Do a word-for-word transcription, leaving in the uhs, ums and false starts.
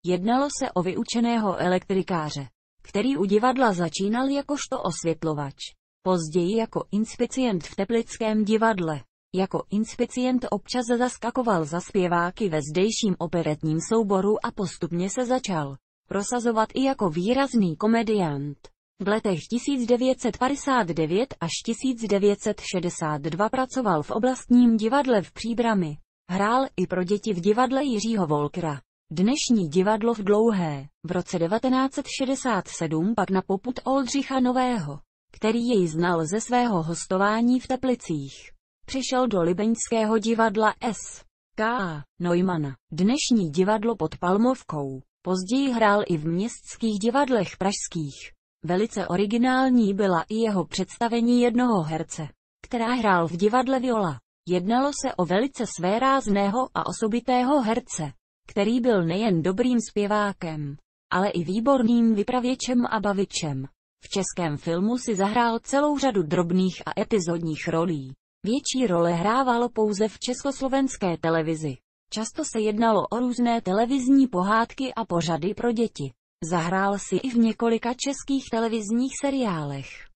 Jednalo se o vyučeného elektrikáře, který u divadla začínal jakožto osvětlovač. Později jako inspicient v Teplickém divadle. Jako inspicient občas zaskakoval za zpěváky ve zdejším operetním souboru a postupně se začal prosazovat i jako výrazný komediant. V letech tisíc devět set padesát devět až tisíc devět set šedesát dva pracoval v oblastním divadle v Příbrami. Hrál i pro děti v divadle Jiřího Wolkera. Dnešní divadlo v Dlouhé. V roce devatenáct set šedesát sedm pak na popud Oldřicha Nového, který jej znal ze svého hostování v Teplicích, přišel do libeňského divadla S K Neumana. Dnešní divadlo pod Palmovkou. Později hrál i v městských divadlech pražských. Velice originální byla i jeho představení jednoho herce, která hrál v divadle Viola. Jednalo se o velice svérázného a osobitého herce, který byl nejen dobrým zpěvákem, ale i výborným vypravěčem a bavičem. V českém filmu si zahrál celou řadu drobných a epizodních rolí. Větší role hrával pouze v československé televizi. Často se jednalo o různé televizní pohádky a pořady pro děti. Zahrál si i v několika českých televizních seriálech.